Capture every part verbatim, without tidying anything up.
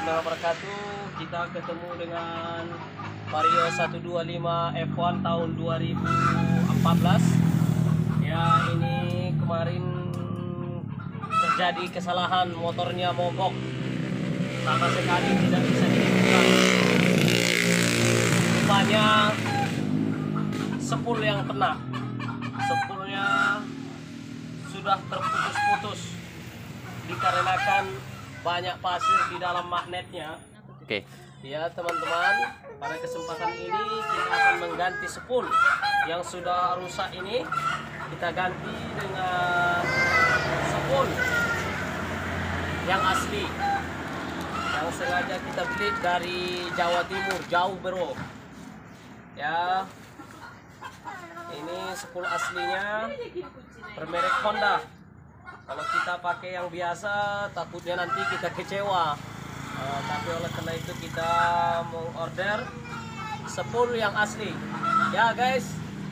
warahmatullahi wabarakatuh. Kita ketemu dengan Vario seratus dua puluh lima F satu tahun dua ribu empat belas. Ya, ini kemarin terjadi kesalahan, motornya mogok. Sama sekali tidak bisa dihidupkan. Rupanya sepul yang kena. Sepulnya sudah terputus-putus dikarenakan banyak pasir di dalam magnetnya. Oke. Ya teman-teman, pada kesempatan ini kita akan mengganti sepul yang sudah rusak ini. Kita ganti dengan sepul yang asli, yang sengaja kita beli dari Jawa Timur, jauh bro. Ya, ini sepul aslinya bermerek Honda. Kalau kita pakai yang biasa takutnya nanti kita kecewa. Uh, tapi oleh karena itu kita mau order sepul yang asli. Ya guys.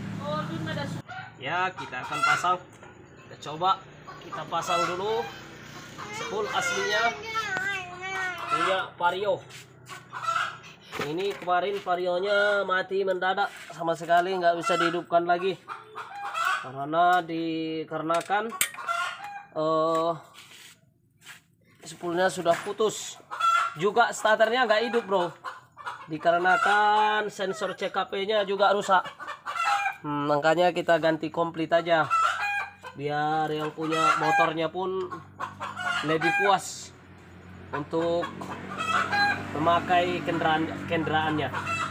Ya, kita akan pasang. Kita coba kita pasang dulu sepul aslinya punya Vario. Ini kemarin Varionya mati mendadak, sama sekali nggak bisa dihidupkan lagi karena dikarenakan uh, sepulnya sudah putus. Juga starternya nggak hidup bro, dikarenakan sensor C K P-nya juga rusak. Hmm, makanya kita ganti komplit aja, biar yang punya motornya pun lebih puas untuk memakai kendaraan kendaraannya.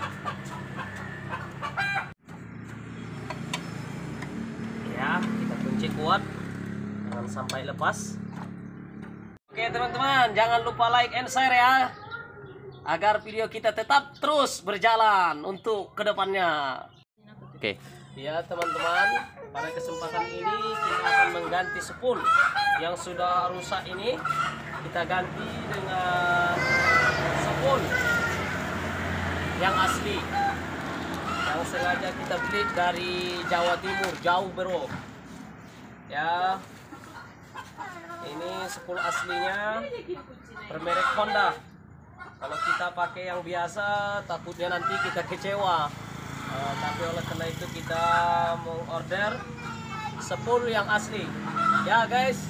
Ya, kita kunci kuat, jangan sampai lepas. Oke teman-teman, jangan lupa like and share ya, agar video kita tetap terus berjalan untuk kedepannya. Oke. Ya teman-teman, pada kesempatan ini kita akan mengganti sepul yang sudah rusak ini. Kita ganti dengan sepul yang asli, yang sengaja kita beli dari Jawa Timur, jauh bro. Ya, ini sepul aslinya bermerek Honda. Kalau kita pakai yang biasa takutnya nanti kita kecewa. Uh, tapi oleh karena itu kita mau order sepul yang asli. Ya guys.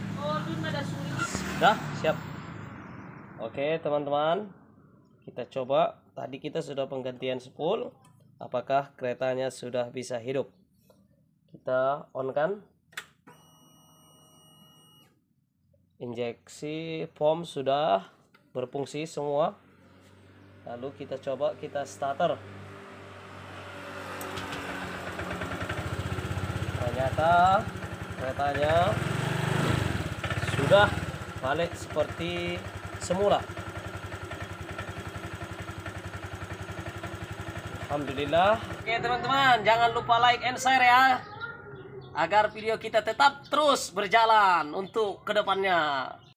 Sudah siap. Oke teman-teman, kita coba. Tadi kita sudah penggantian sepul. Apakah keretanya sudah bisa hidup? Kita on kan. Injeksi foam sudah berfungsi semua. Lalu kita coba kita starter. Ternyata keretanya sudah balik seperti semula. Alhamdulillah. Oke teman-teman, jangan lupa like and share ya, agar video kita tetap terus berjalan untuk kedepannya.